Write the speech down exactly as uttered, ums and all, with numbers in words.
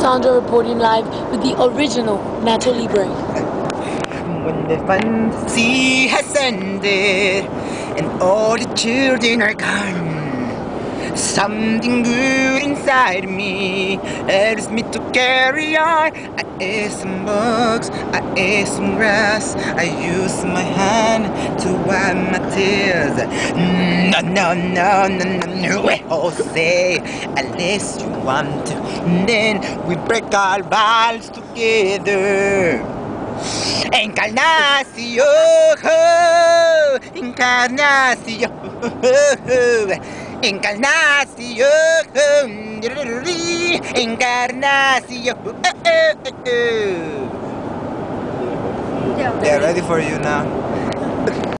Sandra reporting live with the original Nacho Libre. When the fantasy has ended and all the children are gone, something good inside me urges me to carry on. I ate some bugs, I ate some grass, I used my hand to wipe my tears. No, no, no, no, no, no, Jose, unless you want to, then we break our balls together. Encarnación, Encarnación, Encarnación, Encarnación. Yeah, ready for you now.